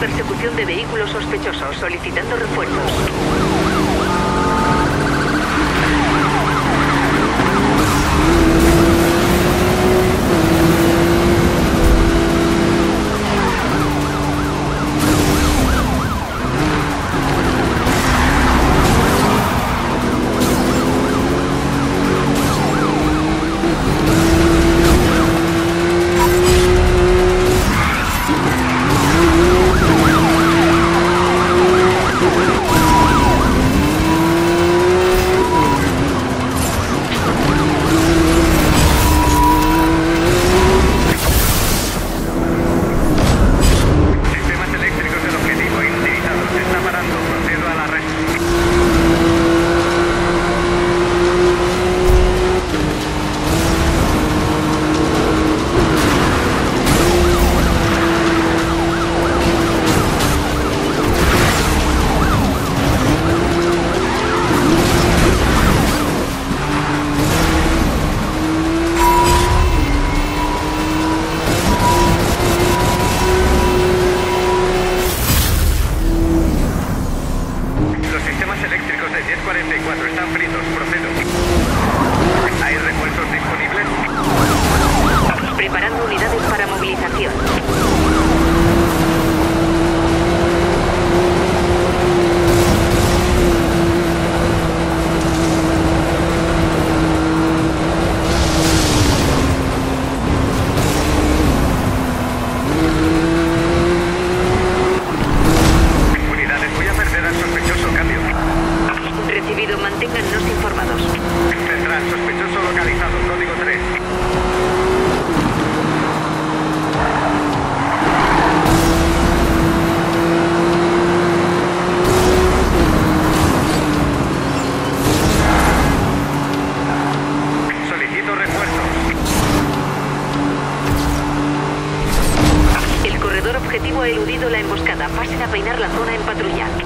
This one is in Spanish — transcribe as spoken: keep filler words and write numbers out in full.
persecución de vehículos sospechosos, solicitando refuerzos. Manténgannos informados. Central, sospechoso localizado, código tres. Solicito refuerzos. El corredor objetivo ha eludido la emboscada. Pasen a peinar la zona en patrulla.